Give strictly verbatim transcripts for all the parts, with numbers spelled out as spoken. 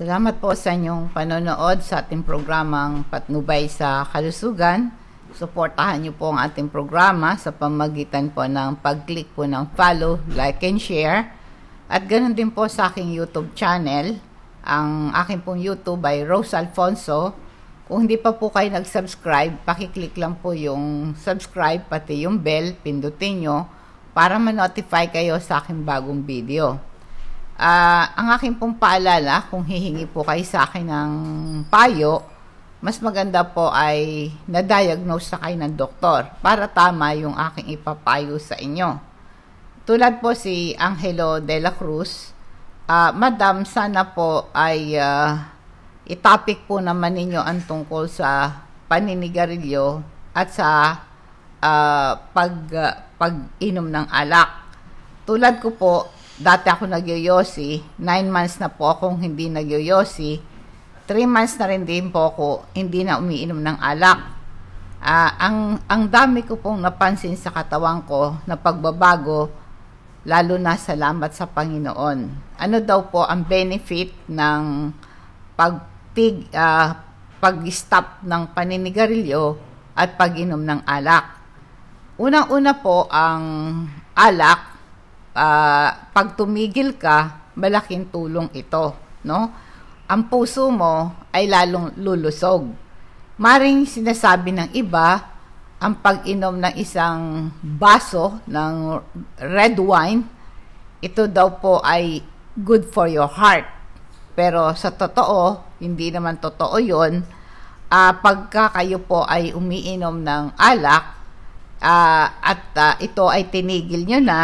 Salamat po sa inyong panonood sa ating programang Patnubay sa Kalusugan. Suportahan niyo po ang ating programa sa pamamagitan po ng pag-click po ng follow, like, and share. At ganoon din po sa aking YouTube channel. Ang aking pong YouTube ay Rose Alfonso. Kung hindi pa po kayo nag-subscribe, pakiclick lang po yung subscribe, pati yung bell, pindutin nyo para ma-notify kayo sa aking bagong video. Uh, ang aking pong paalala, kung hihingi po kayo sa akin ng payo, mas maganda po ay na-diagnose na kayo ng doktor para tama yung aking ipapayo sa inyo. Tulad po si Angelo de la Cruz, uh, Madam, sana po ay uh, itopic po naman ninyo ang tungkol sa paninigarilyo at sa uh, pag, uh, pag-inom ng alak. Tulad ko po, dati ako nagyoyosi, nine months na po akong hindi nagyoyosi, three months na rin din po ako hindi na umiinom ng alak. Uh, ang, ang dami ko pong napansin sa katawan ko na pagbabago, lalo na salamat sa Panginoon. Ano daw po ang benefit ng pagtig, uh, pag-stop ng paninigarilyo at pag-inom ng alak? Unang-una po, ang alak, Uh, pag tumigil ka, malaking tulong ito, no? Ang puso mo ay lalong lulusog. Maring sinasabi ng iba, ang pag-inom ng isang baso ng red wine, ito daw po ay good for your heart. Pero sa totoo, hindi naman totoo yun. Uh, pagka kayo po ay umiinom ng alak, uh, at uh, ito ay tinigil nyo na,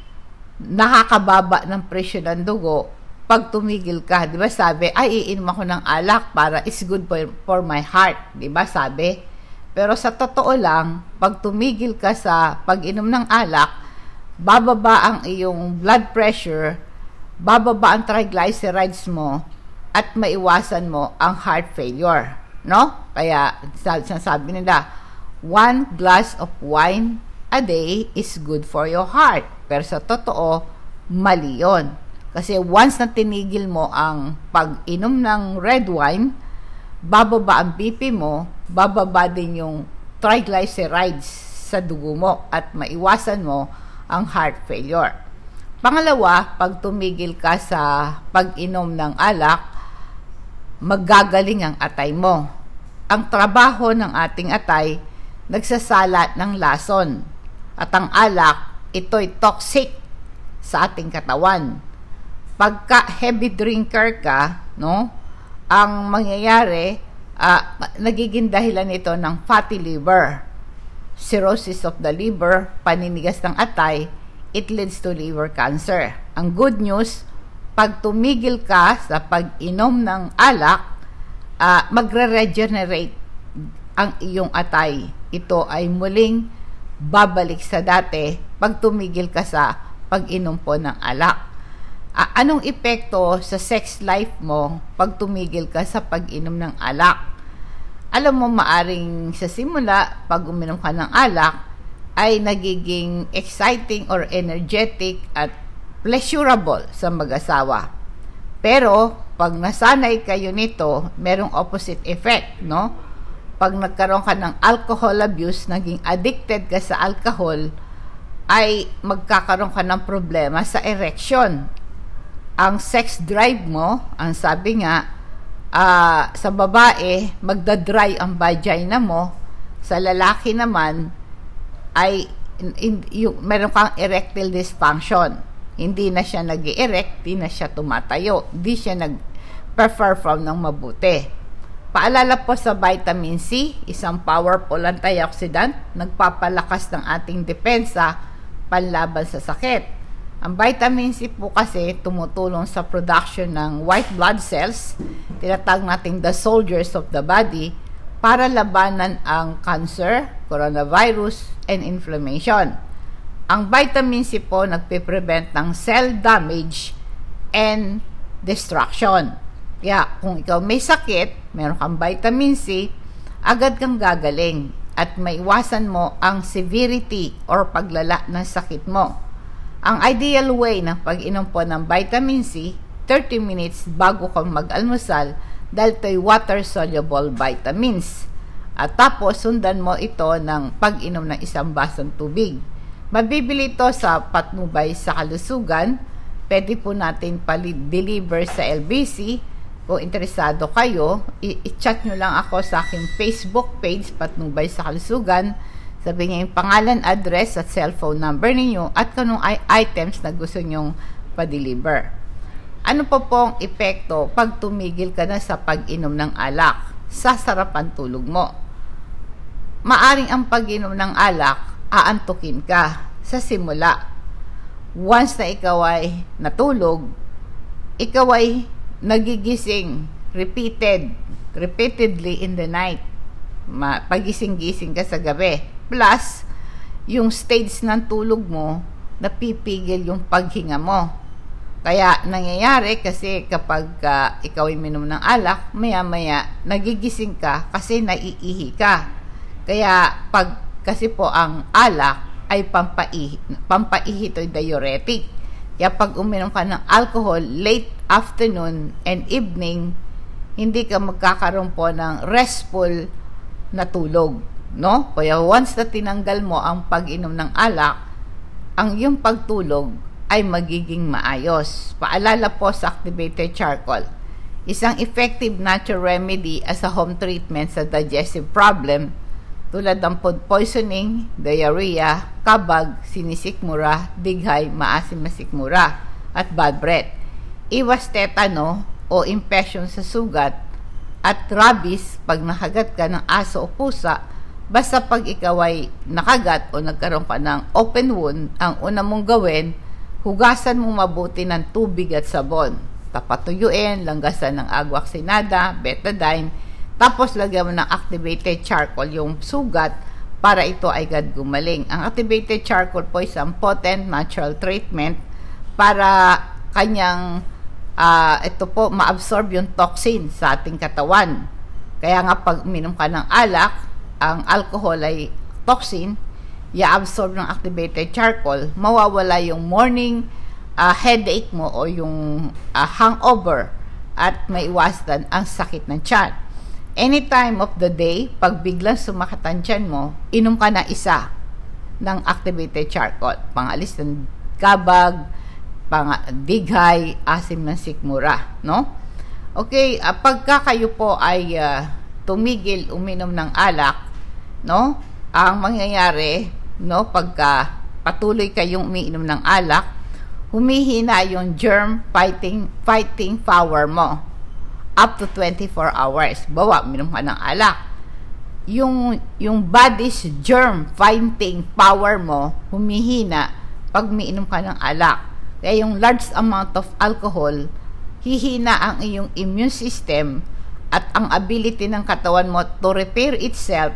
nakakababa ng presyo ng dugo pag tumigil ka. Di ba sabi, ay iinom ako ng alak para it's good for, for my heart. Di ba sabi? Pero sa totoo lang, pag tumigil ka sa pag-inom ng alak, bababa ang iyong blood pressure, bababa ang triglycerides mo, at maiwasan mo ang heart failure. No? Kaya sabi nila, one glass of wine a day is good for your heart. Pero sa totoo, mali yun. Kasi once na tinigil mo ang pag-inom ng red wine, bababa ang B P mo, bababa din yung triglycerides sa dugo mo at maiwasan mo ang heart failure. Pangalawa, pag tumigil ka sa pag-inom ng alak, maggagaling ang atay mo. Ang trabaho ng ating atay, nagsasalat ng lason. At ang alak, ito'y toxic sa ating katawan. Pagka heavy drinker ka, no, ang mangyayari, uh, nagiging dahilan ito ng fatty liver, cirrhosis of the liver, paninigas ng atay, it leads to liver cancer. Ang good news, pag tumigil ka sa pag-inom ng alak, uh, magre-regenerate ang iyong atay. Ito ay muling babalik sa dati pag tumigil ka sa pag-inom po ng alak. Uh, anong epekto sa sex life mo pag tumigil ka sa pag-inom ng alak? Alam mo, maaring sa simula, pag uminom ka ng alak, ay nagiging exciting or energetic at pleasurable sa mag-asawa. Pero, pag nasanay kayo nito, merong opposite effect, no? Pag nagkaroon ka ng alcohol abuse, naging addicted ka sa alcohol, ay magkakaroon ka ng problema sa erection. Ang sex drive mo, ang sabi nga, uh, sa babae, magdadry ang vagina mo. Sa lalaki naman, ay in, in, yung, meron kang erectile dysfunction. Hindi na siya nag-erect, hindi na siya tumatayo, hindi siya nag-perform ng mabuti. Paalala po sa vitamin C, isang powerful antioxidant, nagpapalakas ng ating depensa panlaban sa sakit. Ang vitamin C po kasi tumutulong sa production ng white blood cells, tinatawag natin the soldiers of the body, para labanan ang cancer, coronavirus, and inflammation. Ang vitamin C po nagpe-prevent ng cell damage and destruction. Kaya kung ikaw may sakit, meron kang vitamin C, agad kang gagaling at maiwasan mo ang severity or paglala ng sakit mo. Ang ideal way ng pag-inom po ng vitamin C, thirty minutes bago ka mag-almusal dahil ito'y water-soluble vitamins. At tapos, sundan mo ito ng pag-inom ng isang basong tubig. Mabibili ito sa Patnubay sa Kalusugan. Pwede po natin pali-deliver sa L B C. Kung interesado kayo, i-chat nyo lang ako sa aking Facebook page, Patnubay sa Kalusugan. Sabihin niyo yung pangalan, address, at cellphone number ninyo at kanong items na gusto nyong pa-deliver. Ano po pong epekto pag tumigil ka na sa pag-inom ng alak? Sasarapan tulog mo. Maaring ang pag-inom ng alak, aantukin ka sa simula. Once na ikaw ay natulog, ikaw ay nagigising repeated, repeatedly in the night. Pagising-gising ka sa gabi. Plus, yung stage ng tulog mo, napipigil yung paghinga mo. Kaya nangyayari kasi kapag uh, ikaw ay minom ng alak, maya-maya nagigising ka kasi naiihi ka. Kaya pag kasi po ang alak ay pampaihi, pampaihi ito'y diuretic. Kaya pag uminom ka ng alcohol late afternoon and evening, hindi ka magkakaroon po ng restful na tulog, no? Kaya once na tinanggal mo ang pag-inom ng alak, ang iyong pagtulog ay magiging maayos. Paalala po sa activated charcoal, isang effective natural remedy as a home treatment sa digestive problem tulad ng food poisoning, diarrhea, kabag, sinisikmura, dighay, maasim na sikmura, at bad breath. Iwas tetano o infection sa sugat at rabies pag nakagat ka ng aso o pusa. Basta pag ikaw ay nakagat o nagkaroon ka ng open wound, ang una mong gawin, hugasan mo mabuti ng tubig at sabon. Tapatuyuin, langgasan ng agua oxinada, betadine, tapos lagyan mo ng activated charcoal yung sugat para ito ay agad gumaling. Ang activated charcoal po is isang potent natural treatment para kanyang uh, ito po ma-absorb yung toxin sa ating katawan. Kaya nga pag uminom ka ng alak, ang alcohol ay toxin, i-absorb ng activated charcoal, mawawala yung morning uh, headache mo o yung uh, hangover at maiwasan ang sakit ng tiyan. Any time of the day, pag biglang sumakit ang tiyan mo, inom ka na isa ng activated charcoal. Pangalis ng kabag, pang dighay, asim ng sikmura, no? Okay, uh, pagka kayo po ay uh, tumigil uminom ng alak, no? Ang mangyayari, no, pagka patuloy kayong umiinom ng alak, humihina yung germ fighting fighting power mo up to twenty-four hours. Bawa, uminom ka ng alak. Yung yung body's germ fighting power mo humihina pag umiinom ka ng alak. Kaya yung large amount of alcohol, hihina ang iyong immune system at ang ability ng katawan mo to repair itself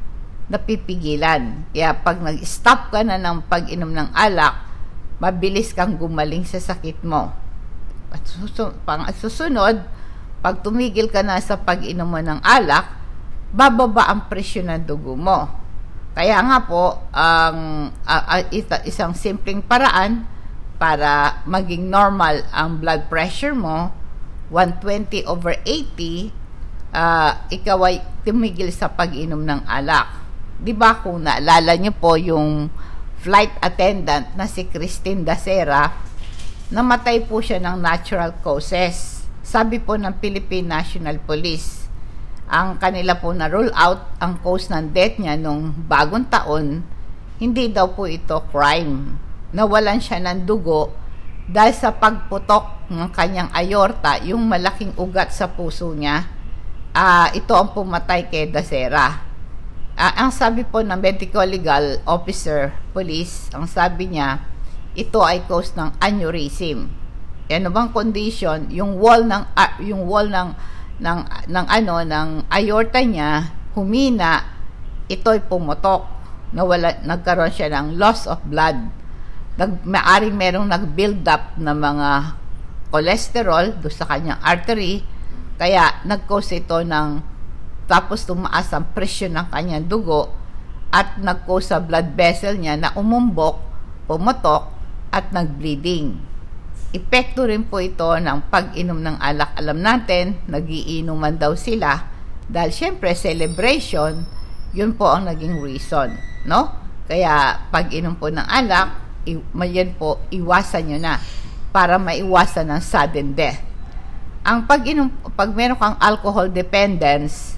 napipigilan. Kaya pag nag-stop ka na ng pag-inom ng alak, mabilis kang gumaling sa sakit mo. At susunod, pang susunod, pag tumigil ka na sa pag-inom mo ng alak, bababa ang presyon ng dugo mo. Kaya nga po, ang uh, uh, isang simpleng paraan para maging normal ang blood pressure mo, one twenty over eighty, uh, ikaw ay tumigil sa pag-inom ng alak. Diba kung naalala nyo po yung flight attendant na si Christine Dacera, namatay po siya ng natural causes. Sabi po ng Philippine National Police, ang kanila po na rule out ang cause ng death niya nung bagong taon, hindi daw po ito crime. Nawalan siya ng dugo dahil sa pagputok ng kanyang aorta, yung malaking ugat sa puso niya. Uh, ito ang pumatay kay Dacera. Uh, ang sabi po ng medical legal officer, police, ang sabi niya, ito ay cause ng aneurysm. Ano bang condition? Yung wall ng uh, yung wall ng ng ng ano ng aorta niya humina, ito'y pumutok. Nawala, nagkaroon siya ng loss of blood. Nag maaring merong nag-build up na mga cholesterol do sa kanyang artery, kaya nag-cause ito ng tapos tumaas ang presyon ng kanyang dugo at nag-cause sa blood vessel niya na umumbok, pumutok at nag-bleeding. epekto rin po ito ng pag-inom ng alak. Alam natin, nagiinuman daw sila dahil syempre celebration, yun po ang naging reason, no? Kaya pag-inom po ng alak, yan po, iwasan nyo na para maiwasan ng sudden death. Ang pag-inom, pag meron kang alcohol dependence,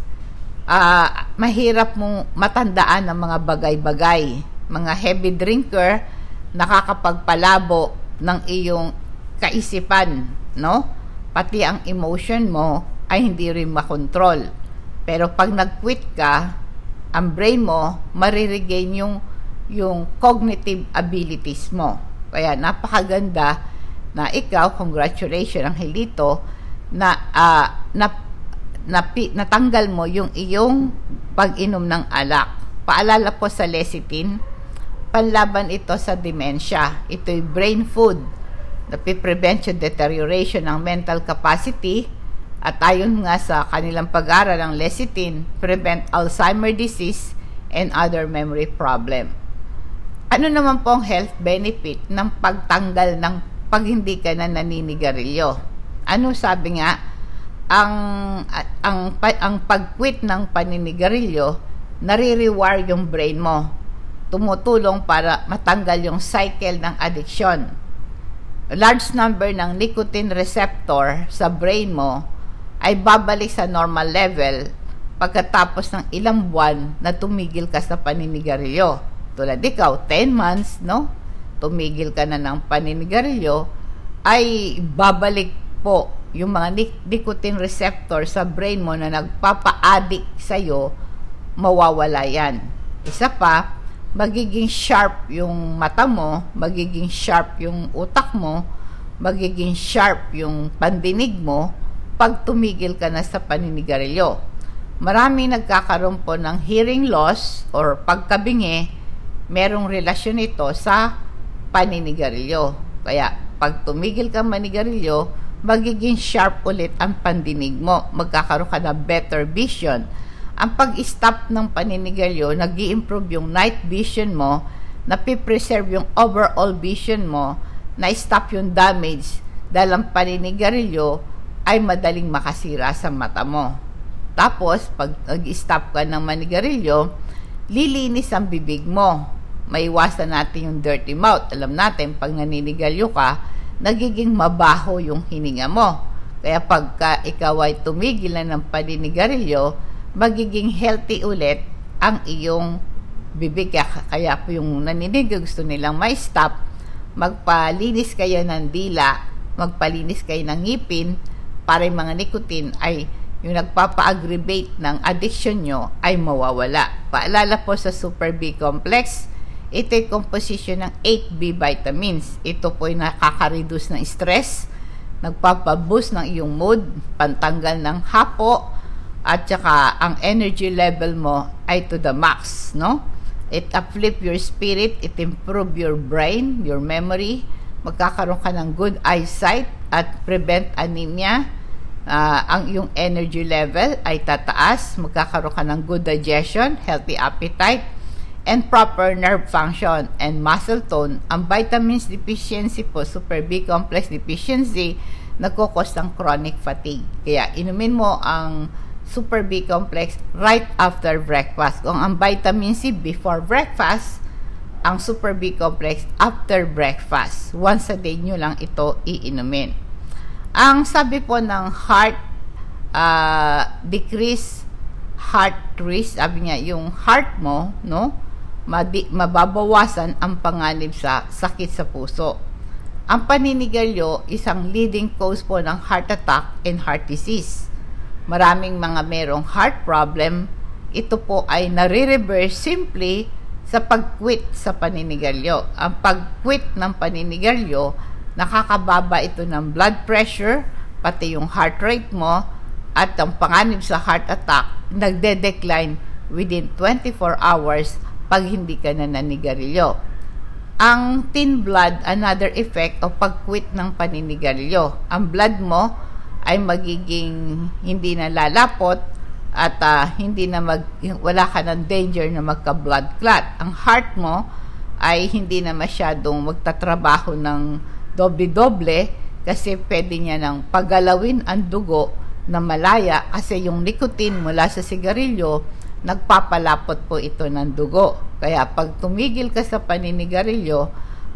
uh, mahirap mong matandaan ng mga bagay-bagay. Mga heavy drinker, nakakapagpalabo ng iyong kaisipan, no? Pati ang emotion mo ay hindi rin makontrol. Pero pag nag-quit ka, ang brain mo mariregain yung yung cognitive abilities mo. Kaya napakaganda na ikaw, congratulations Angelito, na uh, na, na natanggal mo yung iyong pag-inom ng alak. Paalala po sa lecithin, panlaban ito sa dementia. Ito'y brain food na pre-prevent yung deterioration ng mental capacity, at ayon nga sa kanilang pag-aaral ng lecithin, prevent Alzheimer disease and other memory problem. Ano naman po ang health benefit ng pagtanggal ng pag hindi ka na naninigarilyo? Ano sabi nga, ang ang ang pag-quit ng paninigarilyo, nare-rewire yung brain mo. Tumutulong para matanggal yung cycle ng addiction. Large number ng nicotine receptor sa brain mo ay babalik sa normal level pagkatapos ng ilang buwan na tumigil ka sa paninigarilyo. Tulad ikaw, ten months, no? Tumigil ka na ng paninigarilyo, ay babalik po yung mga nicotine receptor sa brain mo na nagpapa-addict sa'yo, mawawala yan. Isa pa, magiging sharp yung mata mo, magiging sharp yung utak mo, magiging sharp yung pandinig mo pag tumigil ka na sa paninigarilyo. Marami nagkakaroon po ng hearing loss or pagkabingi, merong relasyon ito sa paninigarilyo. Kaya pag tumigil ka manigarilyo, magiging sharp ulit ang pandinig mo. Magkakaroon ka ng better vision. Ang pag-stop ng paninigarilyo, nag-i-improve yung night vision mo, napipreserve yung overall vision mo, na-stop yung damage dahil ang paninigarilyo ay madaling makasira sa mata mo. Tapos, pag nag-stop ka ng manigarilyo, lilinis ang bibig mo. Maiwasan natin yung dirty mouth. Alam natin, pag naninigarilyo ka, nagiging mabaho yung hininga mo. Kaya pagka ikaw ay tumigil na ng paninigarilyo, magiging healthy ulit ang iyong bibig. Kaya po yung naninig, gusto nilang may stop, magpalinis kayo ng dila, magpalinis kayo ng ngipin, para yung mga nicotine ay yung nagpapa-aggravate ng addiction nyo ay mawawala. Paalala po sa Super B Complex, ito'y composition ng eight B vitamins. Ito po'y nakaka-reduce ng stress, nagpapaboost ng iyong mood, pantanggal ng hapo, at saka ang energy level mo ay to the max, no? It uplift your spirit, it improve your brain, your memory, magkakaroon ka ng good eyesight at prevent anemia. Uh, ang iyong energy level ay tataas, magkakaroon ka ng good digestion, healthy appetite, and proper nerve function and muscle tone. Ang vitamins deficiency po, Super B Complex deficiency, nagkukos ng chronic fatigue. Kaya inumin mo ang Super B Complex right after breakfast. Kung ang vitamin C before breakfast, ang Super B Complex after breakfast. Once a day nyo lang ito iinumin. Ang sabi po ng heart uh, decrease heart risk, sabi niya, yung heart mo, no, Madi, mababawasan ang panganib sa sakit sa puso. Ang paninigarilyo, isang leading cause po ng heart attack and heart disease. Maraming mga merong heart problem, ito po ay nare-reverse simply sa pag-quit sa paninigarilyo. Ang pag-quit ng paninigarilyo, nakakababa ito ng blood pressure, pati yung heart rate mo, at ang panganib sa heart attack, nagde-decline within twenty-four hours pag hindi ka na nanigarilyo. Ang thin blood, another effect o pag-quit ng paninigarilyo. Ang blood mo ay magiging hindi na lalapot at uh, hindi na mag, wala ka ng danger na magka-blood clot. Ang heart mo ay hindi na masyadong magtatrabaho ng doble-doble kasi pwede niya nang pagalawin ang dugo na malaya kasi yung nicotine mula sa sigarilyo, nagpapalapot po ito ng dugo. Kaya pag tumigil ka sa paninigarilyo,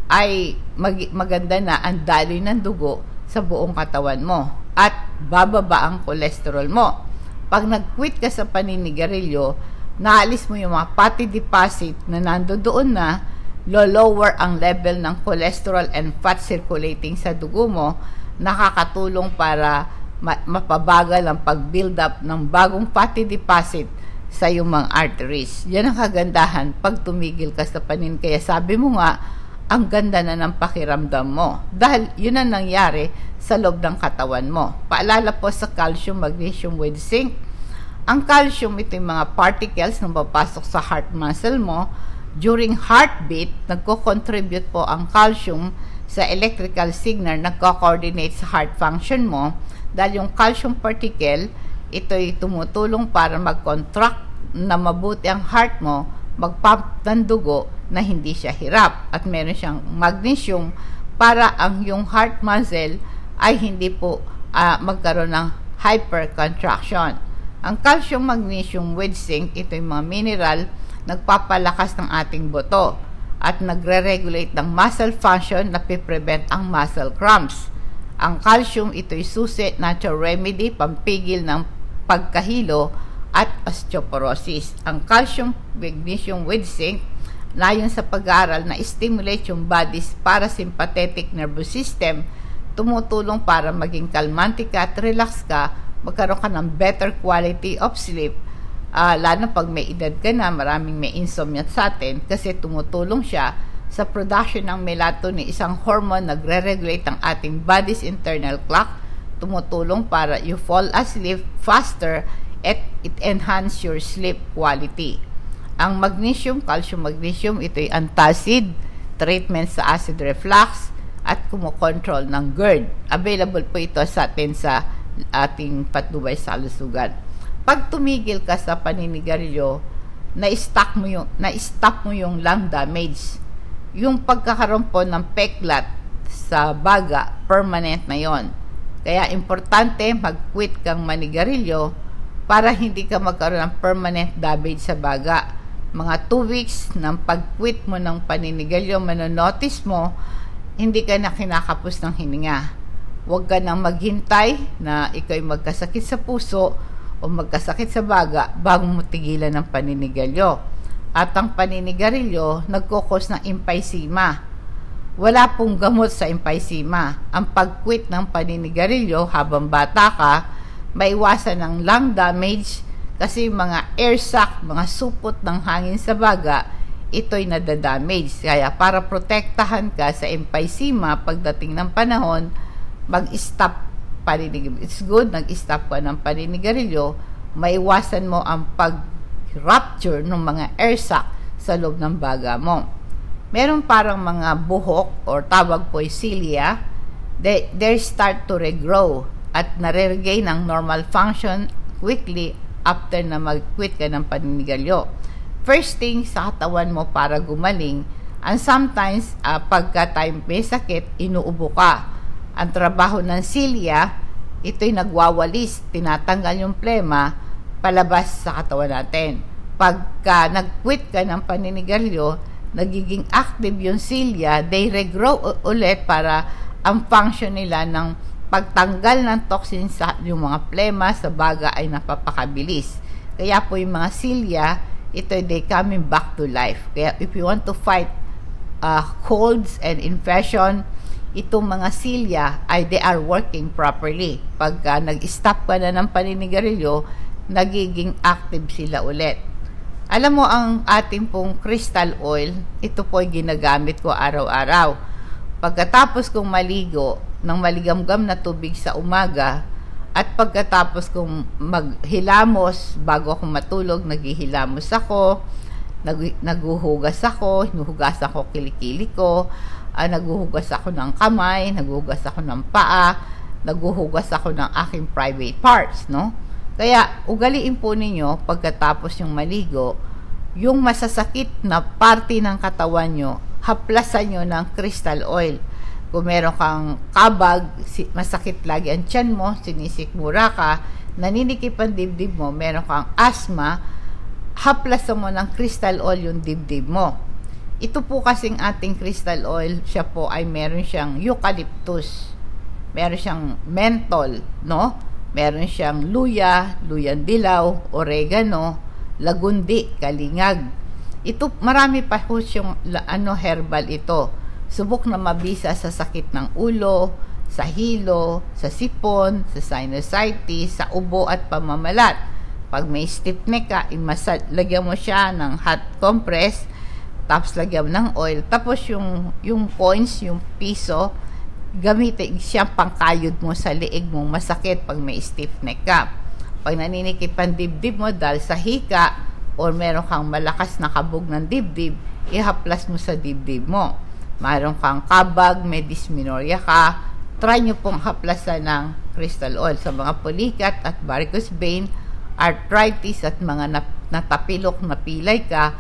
ay mag- maganda na ang daloy ng dugo sa buong katawan mo at bababa ang cholesterol mo. Pag nag-quit ka sa paninigarilyo, naalis mo yung mga fatty deposit na nandoon na, lo-lower ang level ng cholesterol and fat circulating sa dugo mo, nakakatulong para ma- mapabagal ang pag-build up ng bagong fatty deposit sa iyong mga arteries. Yan ang kagandahan pag tumigil ka sa panin. Kaya sabi mo nga, ang ganda na ng pakiramdam mo. Dahil yun ang nangyari sa loob ng katawan mo. Paalala po sa calcium, magnesium with zinc. Ang calcium, ito yung mga particles na papasok sa heart muscle mo. During heartbeat, nagko-contribute po ang calcium sa electrical signal, nagko-coordinate sa heart function mo. Dahil yung calcium particle, ito'y tumutulong para mag-contract na mabuti ang heart mo, mag-pump ng dugo na hindi siya hirap. At meron siyang magnesium para ang yung heart muscle ay hindi po uh, magkaroon ng hypercontraction. Ang calcium, magnesium with zinc, ito yung mga mineral, nagpapalakas ng ating buto at nagre-regulate ng muscle function na piprevent ang muscle cramps. Ang calcium, ito'y susi, natural remedy, pampigil ng pagkahilo at osteoporosis. Ang calcium, magnesium with zinc, layon sa pag-aaral na stimulate yung body's parasympathetic nervous system, tumutulong para maging kalmante ka at relax ka, magkaroon ka ng better quality of sleep, uh, lalo pag may edad ka na, maraming may insomnia sa atin, kasi tumutulong siya sa production ng melatonin, isang hormone nagre-regulate ang ating body's internal clock, tumutulong para you fall asleep faster at it enhance your sleep quality. Ang magnesium, calcium magnesium, ito'y antacid, treatment sa acid reflux, at kumokontrol ng GERD. Available po ito sa atin sa ating patnubay sa kalusugan. Pag tumigil ka sa paninigarilyo, na-stop mo yung, na-stop mo yung lung damage. Yung pagkakaroon po ng peklat sa baga, permanent na yon. Kaya importante mag-quit kang manigarilyo para hindi ka magkaroon ng permanent damage sa baga. Mga two weeks ng pag-quit mo ng paninigarilyo, manonotice mo, hindi ka na kinakapos ng hininga. Huwag ka nang maghintay na ikaw'y magkasakit sa puso o magkasakit sa baga bago mo tigilan ng paninigarilyo. At ang paninigarilyo, nagkukos ng emphysema. Wala pong gamot sa emphysema. Ang pag-quit ng paninigarilyo habang bata ka, maiwasan ng lung damage kasi mga air sac, mga supot ng hangin sa baga, ito'y nadadamage. Kaya para protektahan ka sa emphysema pagdating ng panahon, mag-stop paninigarilyo. It's good, nag-stop ka ng paninigarilyo, maiwasan mo ang pag-rupture ng mga air sac sa loob ng baga mo. Meron parang mga buhok or tawag po ay cilia, they, they start to regrow at nare-regain ang normal function quickly after na mag-quit ka ng paninigarilyo. First thing sa katawan mo para gumaling, and sometimes uh, pagka tayo may sakit, inuubo ka. Ang trabaho ng cilia, ito'y nagwawalis, tinatanggal yung plema palabas sa katawan natin. Pagka nag-quit ka ng paninigarilyo, nagiging active yung cilia, they regrow ulit para ang function nila ng pagtanggal ng toxin sa yung mga plema sa baga ay napapakabilis. Kaya po yung mga cilia, ito they coming back to life. Kaya if you want to fight uh, colds and infection, itong mga cilia ay they are working properly. Pagka uh, nag-stop ka na ng paninigarilyo, nagiging active sila ulit. Alam mo, ang ating pong crystal oil, ito po ay ginagamit ko araw-araw. Pagkatapos kong maligo ng maligamgam na tubig sa umaga, at pagkatapos kong maghilamos bago ako matulog, naghihilamos ako, nag naguhugas ako, hinuhugas ako kilikili ko, uh, naguhugas ako ng kamay, naguhugas ako ng paa, naguhugas ako ng aking private parts, no? Kaya, ugaliin po ninyo, pagkatapos yung maligo, yung masasakit na parte ng katawan nyo, haplasan nyo ng crystal oil. kung meron kang kabag, masakit lagi ang tiyan mo, sinisikmura ka, naninikip ang dibdib mo, meron kang asthma, haplasan mo ng crystal oil yung dibdib mo. Ito po kasing ating crystal oil, siya po ay meron siyang eucalyptus, meron siyang menthol, no? Meron siyang luya, luyang dilaw, oregano, lagundi, kalingag. Ito, marami pa po siyang ano, herbal ito. Subok na mabisa sa sakit ng ulo, sa hilo, sa sipon, sa sinusitis, sa ubo at pamamalat. Pag may stiff neck ka, imasal, lagyan mo siya ng hot compress, tapos lagyan mo ng oil. Tapos yung, yung coins, yung piso, gamitin siya pangkayod mo sa liig mong masakit pag may stiff neck ka. Pag naninikip ang dibdib mo dahil sa hika or meron kang malakas na kabog ng dibdib, ihaplas mo sa dibdib mo. Mayroon kang kabag, may dysmenorrhea ka, try nyo pong haplasan ng crystal oil. Sa mga pulikat at varicose vein, arthritis at mga natapilok na pilay ka,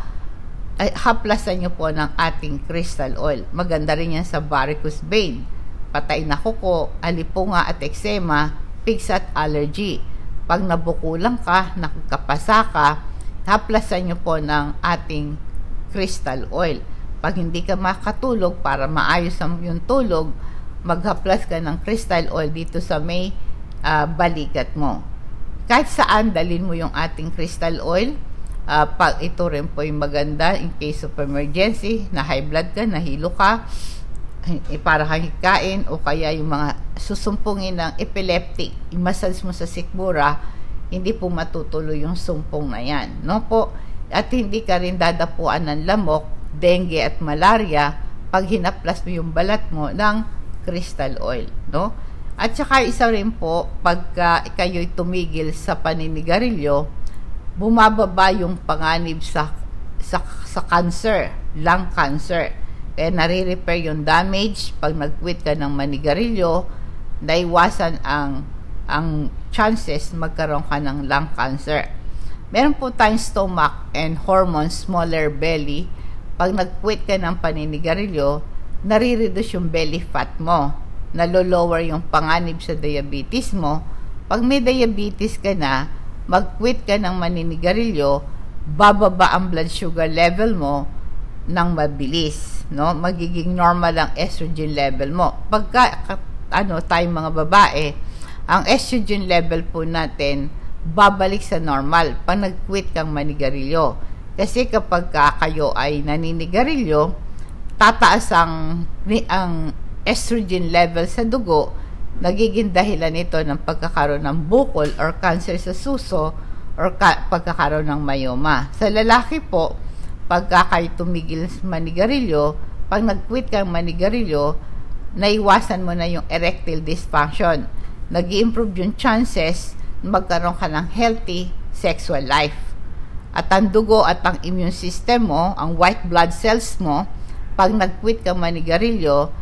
ay haplasan nyo po ng ating crystal oil. Maganda rin yan sa varicose vein, patay na kuko, alipunga at eczema, pigs at allergy. Pag nabukulang ka, nakakapasa ka, haplasan nyo po ng ating crystal oil. Pag hindi ka makatulog, para maayos ang yung tulog, maghaplas ka ng crystal oil dito sa may uh, balikat mo. Kahit saan, dalhin mo yung ating crystal oil. Uh, pag ito rin po yung maganda in case of emergency, na high blood ka, nahilo ka, eh, para kang hikain, o kaya yung mga susumpungin ng epileptic, i-massage mo sa sikmura, hindi po matutuloy yung sumpong na yan. No po? At hindi ka rin dadapuan ng lamok, dengue at malaria pag hinaplas mo yung balat mo ng crystal oil, no? At saka isa rin po, pagka kayo'y tumigil sa paninigarilyo, bumababa yung panganib sa sa, sa cancer, lung cancer. Kaya nare-repair yung damage pag nag-quit ka ng manigarilyo, naiwasan ang ang chances magkaroon ka ng lung cancer. Meron po tayong stomach and hormones, smaller belly. Pag nag-quit ka ng paninigarilyo, nare-reduce yung belly fat mo, nalo-lower yung panganib sa diabetes mo. Pag may diabetes ka na, mag-quit ka ng maninigarilyo, bababa ang blood sugar level mo ng mabilis, no? Magiging normal ang estrogen level mo. Pagka ano, tayong mga babae, ang estrogen level po natin babalik sa normal pag nag-quit kang manigarilyo. Kasi kapag ka kayo ay naninigarilyo, tataas ang, ang estrogen level sa dugo, nagiging dahilan ito ng pagkakaroon ng bukol or cancer sa suso or ka, pagkakaroon ng myoma. Sa lalaki po, pagka kayo tumigil sa manigarilyo, pag nag-quit kang manigarilyo, naiwasan mo na yung erectile dysfunction. Nag-i-improve yung chances na magkaroon ka ng healthy sexual life. At ang dugo at ang immune system mo, ang white blood cells mo, pag nag-quit kang manigarilyo,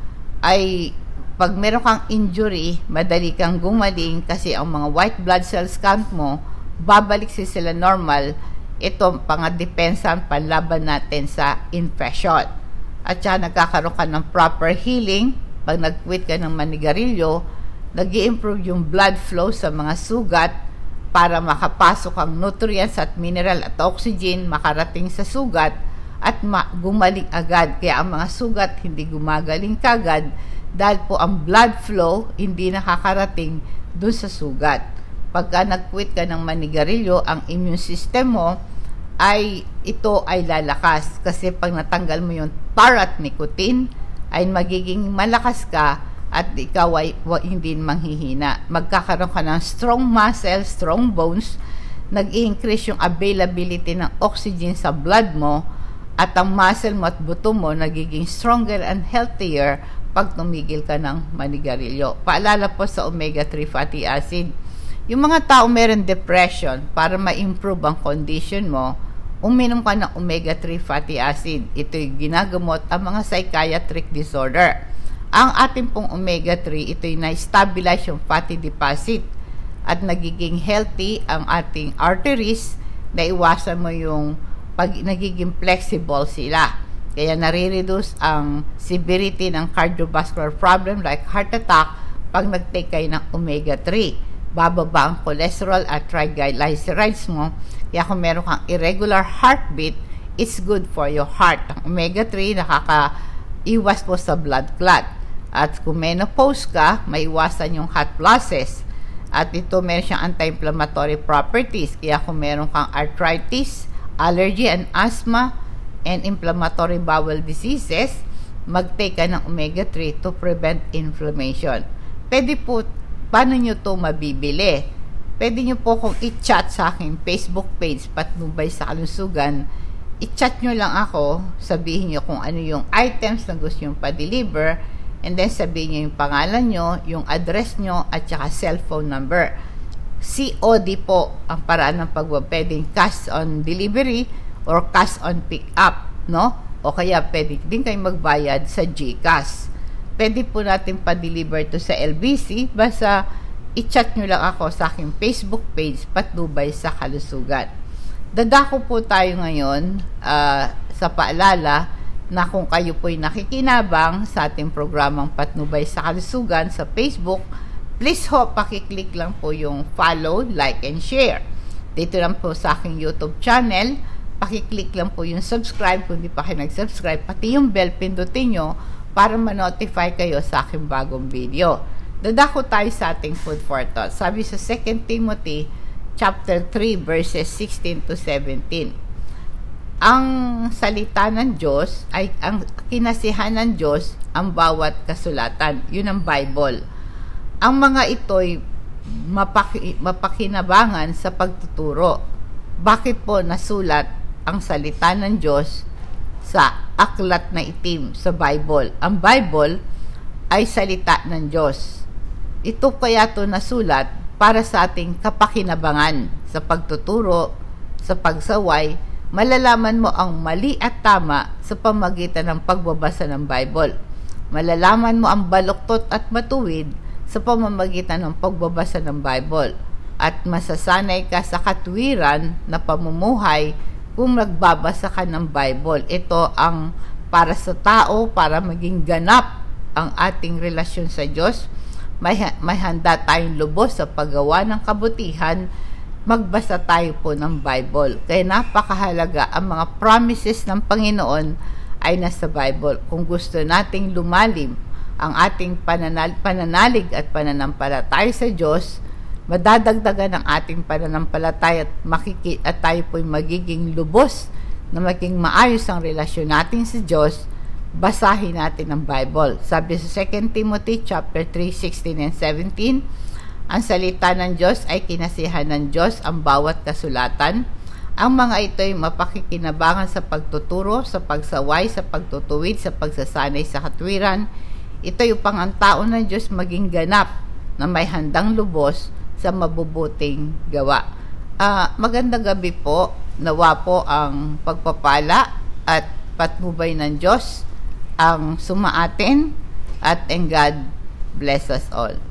ay pag meron kang injury, madali kang gumaling kasi ang mga white blood cells count mo, babalik si sila normal. Ito pangadepensa, panlaban natin sa infection. At saka nagkakaroon ka ng proper healing. Pag nag-quit ka ng manigarilyo, nag-i-improve yung blood flow sa mga sugat para makapasok ang nutrients at mineral at oxygen makarating sa sugat at ma- gumaling agad. Kaya ang mga sugat hindi gumagaling kagad dahil po ang blood flow hindi nakakarating dun sa sugat. Pagka nag-quit ka ng manigarilyo, ang immune system mo ay ito ay lalakas kasi pag natanggal mo yung tar at nicotine ay magiging malakas ka at ikaw ay hindi manghihina. Magkakaroon ka ng strong muscle, strong bones, nag-i-increase yung availability ng oxygen sa blood mo at ang muscle mo at buto mo nagiging stronger and healthier pag tumigil ka ng manigarilyo. Paalala po sa omega three fatty acid. Yung mga tao meron depression, para ma-improve ang condition mo, uminom ka ng omega three fatty acid. Ito'y ginagamot ang mga psychiatric disorder. Ang ating pong omega three, ito'y na-stabilize yung fatty deposit at nagiging healthy ang ating arteries, na iwasan mo yung pag nagiging flexible sila. Kaya nare-reduce ang severity ng cardiovascular problem like heart attack pag nag-take kayo ng omega three. Bababa ang cholesterol at triglycerides mo. Kaya kung meron kang irregular heartbeat, it's good for your heart. Ang omega three nakaka-iwas po sa blood clot. At kung menopause ka, maiwasan yung hot flashes. At ito meron siyang anti-inflammatory properties. Kaya kung meron kang arthritis, allergy and asthma, and inflammatory bowel diseases, mag-take ka ng omega three to prevent inflammation. Pwede po, paano nyo to mabibili? Pwede nyo po kung i-chat sa aking Facebook page, Patnubay sa Kalusugan. I-chat nyo lang ako, sabihin nyo kung ano yung items na gusto nyo pa-deliver, and then sabihin nyo yung pangalan nyo, yung address nyo, at saka cellphone number. C O D po ang paraan ng pagpapwedeng cash on delivery or cash on pick up, no? O kaya pwede din kayo magbayad sa GCash. Pwede po natin pa-deliver to sa L B C, basta i-chat nyo lang ako sa aking Facebook page, Patnubay sa Kalusugan. Dadako po tayo ngayon uh, sa paalala na kung kayo po'y nakikinabang sa ating programang Patnubay sa Kalusugan sa Facebook, please ho, pakiclick lang po yung follow, like, and share. Dito lang po sa aking YouTube channel, pakiclick lang po yung subscribe kung di pa kayo nag-subscribe, pati yung bell pindutin nyo para ma-notify kayo sa aking bagong video. Dadako tayo sa ating food for thought. Sabi sa Second Timothy chapter three verses sixteen to seventeen. Ang salita ng Diyos ay ang kinasihan ng Diyos ang bawat kasulatan. Yun ang Bible. Ang mga ito'y mapaki, mapakinabangan sa pagtuturo. Bakit po nasulat ang salita ng Diyos sa aklat na itim sa Bible? Ang Bible ay salita ng Diyos. Ito kaya ito nasulat para sa ating kapakinabangan sa pagtuturo, sa pagsaway. Malalaman mo ang mali at tama sa pamagitan ng pagbabasa ng Bible. Malalaman mo ang baluktot at matuwid sa pamamagitan ng pagbabasa ng Bible. At masasanay ka sa katwiran na pamumuhay kung nagbabasa ka ng Bible. Ito ang para sa tao, para maging ganap ang ating relasyon sa Diyos. May, may handa tayong lubos sa paggawa ng kabutihan, magbasa tayo po ng Bible. Kaya napakahalaga, ang mga promises ng Panginoon ay nasa Bible. Kung gusto nating lumalim ang ating pananal pananalig at pananampalataya sa Diyos, madadagdagan ang ating pananampalataya at, makiki at tayo po'y magiging lubos na maging maayos ang relasyon natin sa Diyos, basahin natin ang Bible. Sabi sa Second Timothy chapter three, sixteen and seventeen, ang salita ng Diyos ay kinasihan ng Diyos ang bawat kasulatan. Ang mga ito ay mapakikinabangan sa pagtuturo, sa pagsaway, sa pagtutuwid, sa pagsasanay sa katwiran. Ito ay upang ang tao ng Diyos maging ganap na may handang lubos sa mabubuting gawa. Uh, magandang gabi po. Nawa po ang pagpapala at patnubay ng Diyos ang sumaatin, at and God bless us all.